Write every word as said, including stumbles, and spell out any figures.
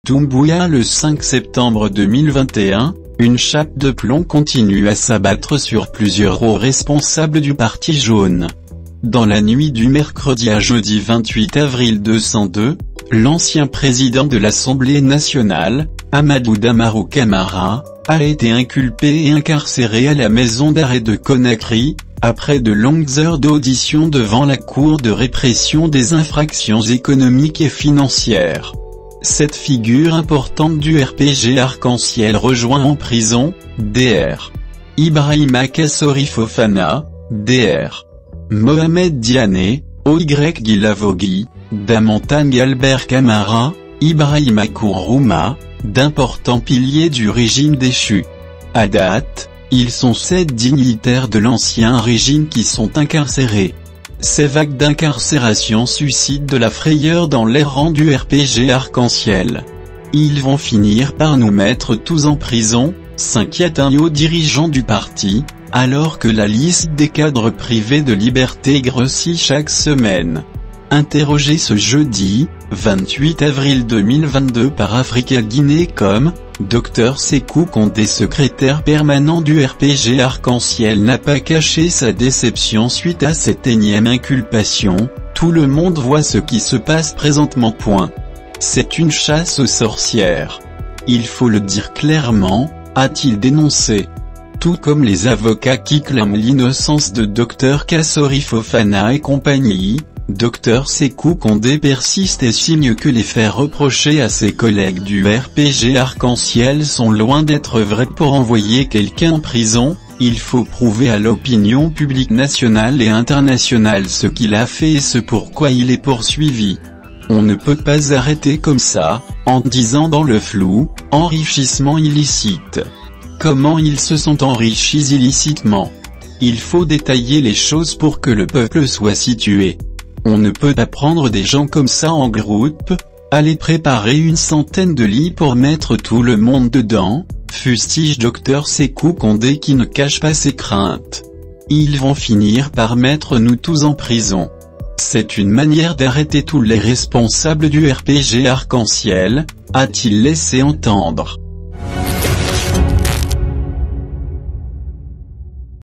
Doumbouya le cinq septembre deux mille vingt et un, une chape de plomb continue à s'abattre sur plusieurs hauts responsables du Parti jaune. Dans la nuit du mercredi à jeudi vingt-huit avril deux cent deux, l'ancien président de l'Assemblée nationale, Amadou Damarou Camara, a été inculpé et incarcéré à la maison d'arrêt de Conakry, après de longues heures d'audition devant la Cour de répression des infractions économiques et financières. Cette figure importante du R P G Arc-en-Ciel rejoint en prison, Dr Ibrahima Kassori Fofana, Dr Mohamed Diané, O Y Guilavogui, Damantane Albert Camara, Ibrahima Kourouma, d'importants piliers du régime déchu. À date, ils sont sept dignitaires de l'ancien régime qui sont incarcérés. Ces vagues d'incarcération suscitent de la frayeur dans les rangs du R P G Arc-en-Ciel. Ils vont finir par nous mettre tous en prison, s'inquiète un haut dirigeant du parti, alors que la liste des cadres privés de liberté grossit chaque semaine. Interrogé ce jeudi, vingt-huit avril deux mille vingt-deux par Africa Guinée.com, Dr Sékou Condé, secrétaire permanent du R P G Arc-en-Ciel, n'a pas caché sa déception suite à cette énième inculpation. Tout le monde voit ce qui se passe présentement. Point. C'est une chasse aux sorcières. Il faut le dire clairement, a-t-il dénoncé. Tout comme les avocats qui clament l'innocence de Dr Kassori Fofana et compagnie, Dr Sékou Condé persiste et signe que les faits reprochés à ses collègues du R P G Arc-en-Ciel sont loin d'être vrais. Pour envoyer quelqu'un en prison, il faut prouver à l'opinion publique nationale et internationale ce qu'il a fait et ce pourquoi il est poursuivi. On ne peut pas arrêter comme ça, en disant dans le flou, enrichissement illicite. Comment ils se sont enrichis illicitement? Il faut détailler les choses pour que le peuple soit situé. On ne peut pas prendre des gens comme ça en groupe, aller préparer une centaine de lits pour mettre tout le monde dedans, fustige Dr Sékou Condé qui ne cache pas ses craintes. Ils vont finir par mettre nous tous en prison. C'est une manière d'arrêter tous les responsables du R P G Arc-en-Ciel, a-t-il laissé entendre.